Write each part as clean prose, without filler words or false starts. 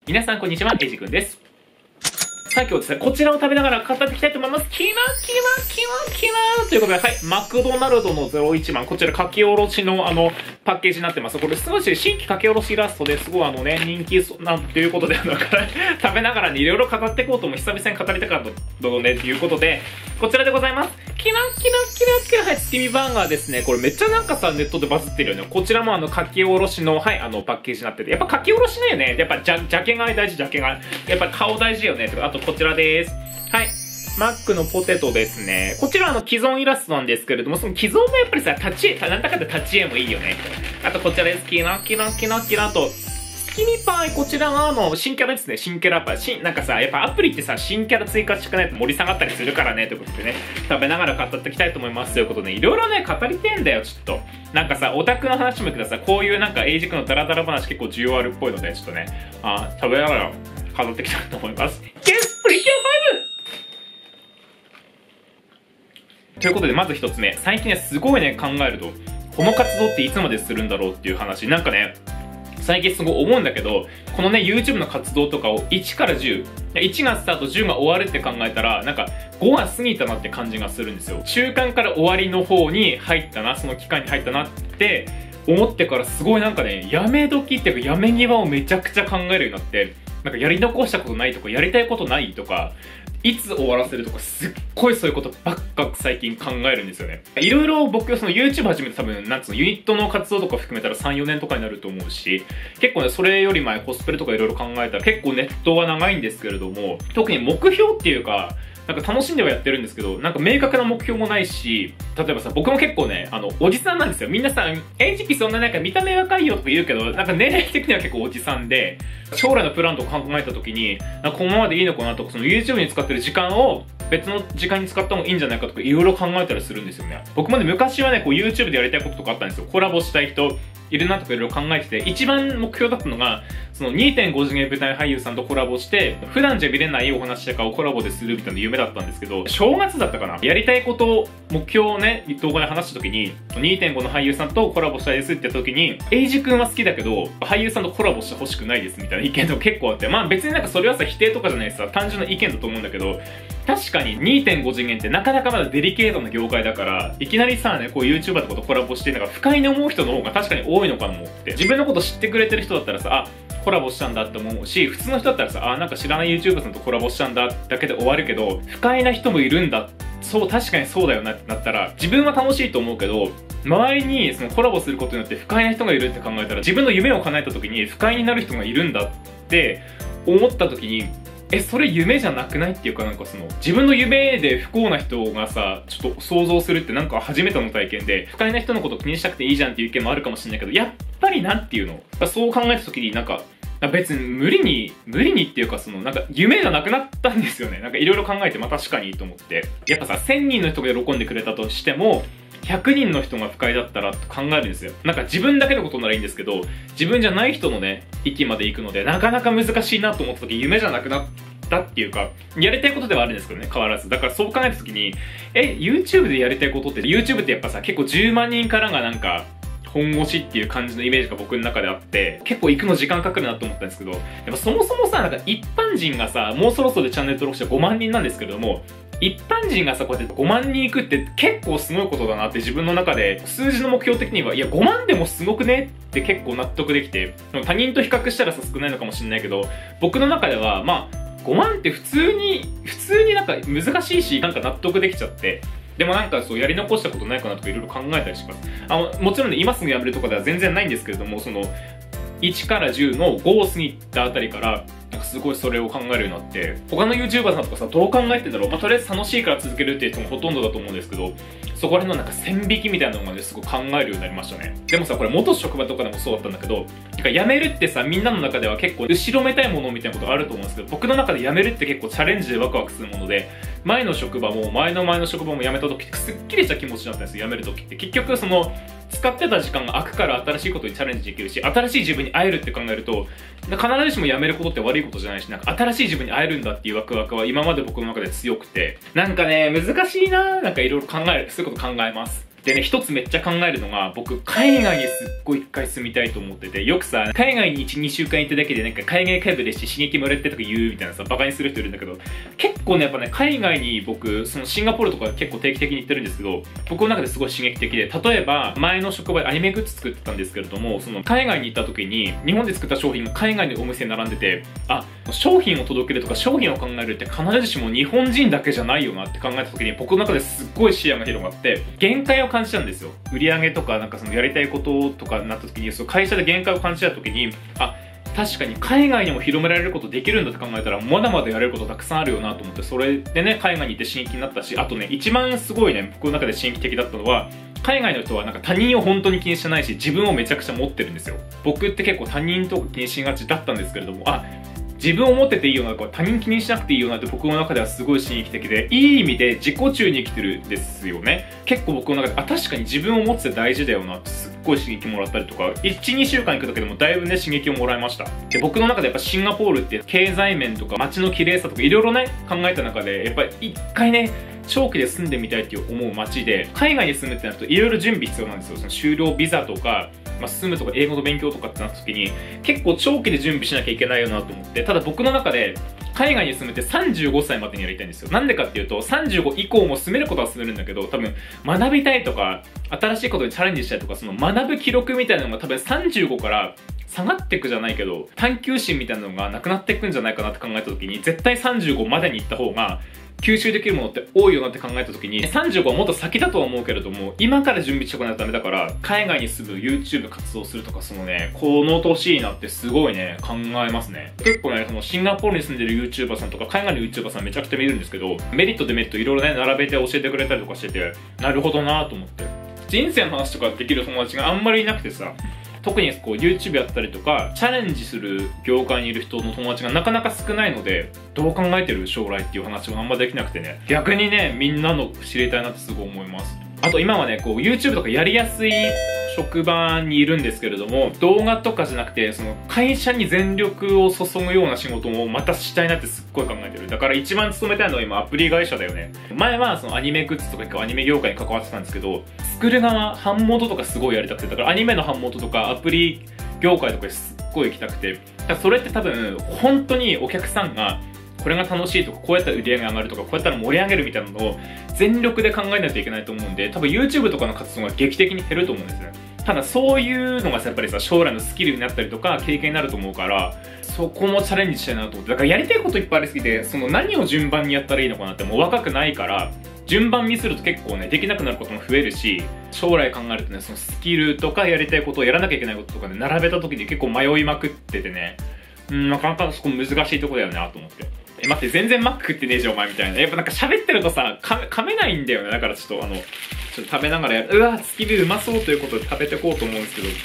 皆さんこんにちは、エイジくんです。さあ今日ですね、こちらを食べながら語っていきたいと思います。キラということで、はい、マクドナルドの01番、こちら書き下ろしのパッケージになってます。これすごい新規書き下ろしイラストですごい人気なんていうことで、食べながらね、いろいろ語っていこうとも久々に語りたかったので、ということで、こちらでございます。キラ、はい、月見バーガーですね。これめっちゃなんかさ、ネットでバズってるよね。こちらも書き下ろしの、はい、パッケージになってて、やっぱ書き下ろしだよね。やっぱジャケ買い大事、ジャケ買い。やっぱ顔大事よね。あとこちらです。はい。マックのポテトですね。こちら既存イラストなんですけれども、その既存もやっぱりさ、なんだかんだ立ち絵もいいよね。あとこちらです。キラと、月見パイ、こちらは新キャラですね。新キャラパイ。なんかさ、やっぱアプリってさ、新キャラ追加してくないと盛り下がったりするからね、ということでね、食べながら語っていきたいと思います。ということで、いろいろね、語りてんだよ、ちょっと。なんかさ、オタクの話もください。こういうなんか、エイジクのダラダラ話結構需要あるっぽいので、ちょっとね、食べながら語っていきたいと思います。ゲスプリキュア 5! ということで、まず一つ目。最近ね、すごいね、考えると、この活動っていつまでするんだろうっていう話。なんかね、最近すごい思うんだけど、このね、YouTube の活動とかを1から10、1がスタート、10が終わるって考えたら、なんか5が過ぎたなって感じがするんですよ。中間から終わりの方に入ったな、その期間に入ったなって思ってからすごいなんかね、やめ時っていうかやめ際をめちゃくちゃ考えるようになって、なんかやり残したことないとか、やりたいことないとか、いつ終わらせるとか、すっごいそういうことばっか最近考えるんですよね。いろいろ僕はその YouTube 始めて多分、なんつうの、ユニットの活動とか含めたら3、4年とかになると思うし、結構ね、それより前コスプレとかいろいろ考えたら結構ネットは長いんですけれども、特に目標っていうか、なんか楽しんではやってるんですけど、なんか明確な目標もないし、例えばさ、僕も結構ね、おじさんなんですよ。みんなさ、エイジピそんななんか見た目若いよとか言うけど、なんか年齢的には結構おじさんで、将来のプランとか考えた時に、なんかこのままでいいのかなとか、その YouTube に使ってる時間を別の時間に使った方がいいんじゃないかとか、いろいろ考えたりするんですよね。僕もね、昔はね、こう YouTube でやりたいこととかあったんですよ。コラボしたい人、いるなとかいろいろ考えてて、一番目標だったのが、その 2.5 次元舞台俳優さんとコラボして、普段じゃ見れないお話とかをコラボでするみたいな夢だったんですけど、正月だったかな、やりたいことを、目標をね、動画で話した時に、2.5 の俳優さんとコラボしたいですって言った時に、エイジ君は好きだけど、俳優さんとコラボしてほしくないですみたいな意見とか結構あって、まあ別になんかそれはさ、否定とかじゃないさ、単純な意見だと思うんだけど、確かに 2.5 次元ってなかなかまだデリケートな業界だから、いきなりさ、ね、こう YouTuber とかとコラボして、なんか不快に思う人の方が確かに多いのかもって。自分のこと知ってくれてる人だったらさ、コラボしたんだって思うし、普通の人だったらさ、なんか知らない YouTuber さんとコラボしたんだだけで終わるけど、不快な人もいるんだ。そう、確かにそうだよなってなったら、自分は楽しいと思うけど、周りにそのコラボすることによって不快な人がいるって考えたら、自分の夢を叶えた時に不快になる人がいるんだって思った時に、それ夢じゃなくないっていうか、なんかその、自分の夢で不幸な人がさ、ちょっと想像するってなんか初めての体験で、不快な人のこと気にしなくていいじゃんっていう意見もあるかもしれないけど、やっぱりなんていうの、そう考えた時になんか、別に無理にっていうか、そのなんか夢がなくなったんですよね。なんかいろいろ考えて、まあ確かにと思って。やっぱさ、1000人の人が喜んでくれたとしても、100人の人が不快だったらと考えるんですよ。なんか自分だけのことならいいんですけど、自分じゃない人のね、域まで行くので、なかなか難しいなと思った時、夢じゃなくなったっていうか、やりたいことではあるんですけどね、変わらず。だからそう考えた時に、YouTube でやりたいことって、YouTube ってやっぱさ、結構10万人からがなんか、本腰っていう感じのイメージが僕の中であって、結構行くの時間かかるなと思ったんですけど、やっぱそもそもさ、なんか一般人がさ、もうそろそろでチャンネル登録者5万人なんですけれども、一般人がさ、こうやって5万人行くって結構すごいことだなって自分の中で、数字の目標的には、いや5万でもすごくねって結構納得できて、他人と比較したらさ少ないのかもしれないけど、僕の中では、まあ、5万って普通になんか難しいし、なんか納得できちゃって、でもなんかそうやり残したことないかなとかいろいろ考えたりします。もちろんね、今すぐやめるとかでは全然ないんですけれども、その、1から10の5を過ぎたあたりから、なんかすごいそれを考えるようになって、他の YouTuber さんとかさ、どう考えてんだろう、まあ、とりあえず楽しいから続けるっていう人もほとんどだと思うんですけど、そこら辺のなんか線引きみたいなのがね、すごい考えるようになりましたね。でもさ、これ元職場とかでもそうだったんだけど、てか辞めるってさ、みんなの中では結構後ろめたいものみたいなことがあると思うんですけど、僕の中で辞めるって結構チャレンジでワクワクするもので、前の職場も前の職場も辞めた時ってすっきりした気持ちだったんですよ、辞める時って。結局その、使ってた時間が空くから新しいことにチャレンジできるし、新しい自分に会えるって考えると、必ずしも辞めることって悪いことじゃないし、なんか新しい自分に会えるんだっていうワクワクは今まで僕の中で強くて、なんかね、難しいな、なんかいろいろ考える、そういうこと考えます。 でね、一つめっちゃ考えるのが、僕、海外にすっごい一回住みたいと思ってて、よくさ、海外に1、2週間行っただけでなんか海外会部でして刺激もらってとか言うみたいなさ、バカにする人いるんだけど、結構ね、やっぱね、海外に僕、そのシンガポールとか結構定期的に行ってるんですけど、僕の中ですごい刺激的で、例えば、前の職場でアニメグッズ作ってたんですけれども、その海外に行った時に、日本で作った商品が海外のお店に並んでて、あ、商品を届けるとか商品を考えるって必ずしも日本人だけじゃないよなって考えた時に、僕の中ですっごい視野が広がって、限界を感じたんですよ。売り上げとか、なんかそのやりたいこととかになった時に、その会社で限界を感じた時に、あ、確かに海外にも広められることできるんだって考えたら、まだまだやれることたくさんあるよなと思って、それでね、海外に行って刺激になったし、あとね、一番すごいね、僕の中で刺激的だったのは、海外の人はなんか他人を本当に気にしてないし、自分をめちゃくちゃ持ってるんですよ。僕って結構他人とか気にしがちだったんですけれども、あ、自分を持ってていいよなとか、他人気にしなくていいよなって僕の中ではすごい刺激的で、いい意味で自己中に生きてるんですよね。結構僕の中で、あ、確かに自分を持ってて大事だよなってすっごい刺激もらったりとか、1、2週間行くだけでもだいぶね、刺激をもらいました。で、僕の中でやっぱシンガポールって経済面とか街の綺麗さとかいろいろね、考えた中で、やっぱり一回ね、長期で住んでみたいって思う街で、海外に住むってなるといろいろ準備必要なんですよ。その就労ビザとか、住むとか英語の勉強とかってなった時に結構長期で準備しなきゃいけないよなと思って、ただ僕の中で海外に住むって35歳までにやりたいんですよ。なんでかっていうと、35以降も住めることは住めるんだけど、多分学びたいとか新しいことにチャレンジしたいとか、その学ぶ記録みたいなのが多分35から下がっていくじゃないけど、探求心みたいなのがなくなっていくんじゃないかなって考えた時に、絶対35までに行った方が吸収できるものって多いよなって考えた時に、35はもっと先だとは思うけれども、今から準備しておかないとダメだから、海外に住む YouTube 活動するとか、そのね、この年になってすごいね、考えますね。結構ね、そのシンガポールに住んでる YouTuber さんとか、海外の YouTuber さんめちゃくちゃ見るんですけど、メリットデメリットいろいろね、並べて教えてくれたりとかしてて、なるほどなと思って。人生の話とかできる友達があんまりいなくてさ、特にこう YouTube やったりとかチャレンジする業界にいる人の友達がなかなか少ないので、どう考えてる将来っていう話もあんまできなくてね、逆にね、みんなの知りたいなってすごい思います。あと今はね、こう YouTube とかやりやすい職場にいるんですけれども、動画とかじゃなくて、その会社に全力を注ぐような仕事もまたしたいなってすっごい考えてる。だから一番勤めたいのは今アプリ会社だよね。前はそのアニメグッズとかアニメ業界に関わってたんですけど、作る側、版元とかすごいやりたくて、だからアニメの版元とかアプリ業界とかすっごい行きたくて、だからそれって多分本当にお客さんがこれが楽しいとか、こうやったら売り上げ上がるとか、こうやったら盛り上げるみたいなのを全力で考えないといけないと思うんで、多分 YouTube とかの活動が劇的に減ると思うんですね。ただそういうのがやっぱりさ、将来のスキルになったりとか経験になると思うから、そこもチャレンジしたいなと思って、だからやりたいこといっぱいありすぎて、その何を順番にやったらいいのかなって、もう若くないから順番ミスると結構ね、できなくなることも増えるし、将来考えるとね、そのスキルとかやりたいことをやらなきゃいけないこととかで並べた時に結構迷いまくっててね、なかなかそこ難しいとこだよなと思って。待って、全然マック食ってねえじゃんお前みたいな。やっぱなんか喋ってるとさ、噛めないんだよね。だからちょっとちょっと食べながらうわ、スキルうまそうということで食べてこうと思うんですけど、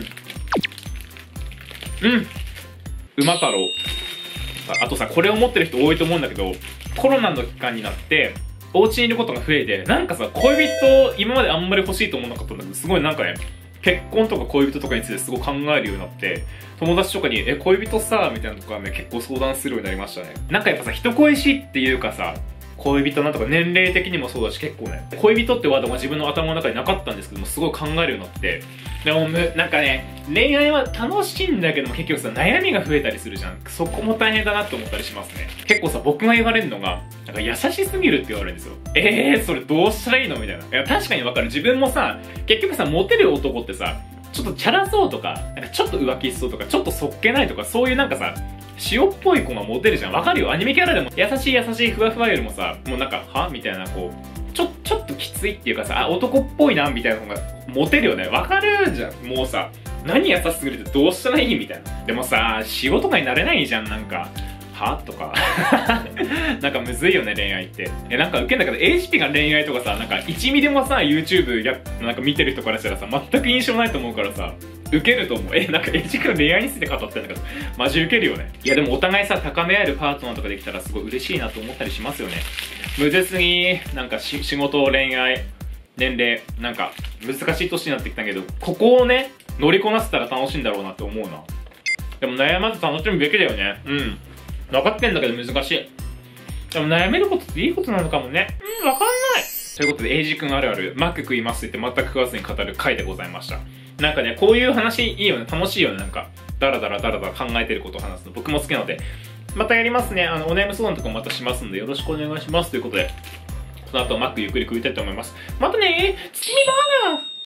馬太郎。あとさ、これを持ってる人多いと思うんだけど、コロナの期間になってお家にいることが増えて、なんかさ、恋人今まであんまり欲しいと思わなかったんだけど、すごいなんかね、結婚とか恋人とかについてすごい考えるようになって、友達とかに恋人さみたいなとこはね、結構相談するようになりましたね。なんかやっぱさ、人恋しいっていうかさ、恋人なんとか年齢的にもそうだし、結構ね、恋人ってワードが自分の頭の中になかったんですけども、すごい考えるようになって、でもなんかね、恋愛は楽しいんだけども、結局さ、悩みが増えたりするじゃん。そこも大変だなって思ったりしますね。結構さ、僕が言われるのが、なんか優しすぎるって言われるんですよ。それどうしたらいいのみたいな。いや、確かにわかる。自分もさ、結局さ、モテる男ってさ、ちょっとチャラそうとか、なんかちょっと浮気しそうとか、ちょっとそっけないとか、そういうなんかさ、塩っぽい子がモテるじゃん。わかるよ。アニメキャラでも優しいふわふわよりもさ、もうなんか、はみたいな、こう、ちょっときついっていうかさ、男っぽいな、みたいなのがモテるよね。わかるじゃん。もうさ、何優しすぎるってどうしたらいいみたいな。でもさ、仕事がになれないじゃん、なんか。はとかなんかむずいよね、恋愛って。なんかウケんだけど HP が恋愛とかさ、なんか1ミリもさ YouTube なんか見てる人からしたらさ、全く印象ないと思うからさ、ウケると思う。なんか HP が恋愛について語ってんだけど、マジウケるよね。いやでもお互いさ、高め合えるパートナーとかできたらすごい嬉しいなと思ったりしますよね。むずすぎ。なんか仕事、恋愛、年齢、なんか難しい年になってきたけど、ここをね乗りこなせたら楽しいんだろうなって思うな。でも悩まず楽しむべきだよね。分かってんだけど難しい。でも悩めることっていいことなのかもね。わかんない。 ということで、エイジ君あるある、マック食いますって全く食わずに語る回でございました。なんかね、こういう話いいよね。楽しいよね。なんか、ダラダラ考えてることを話すの。僕も好きなので、またやりますね。お悩み相談とかもまたしますので、よろしくお願いします。ということで、この後マックゆっくり食いたいと思います。またねー、月見バーガー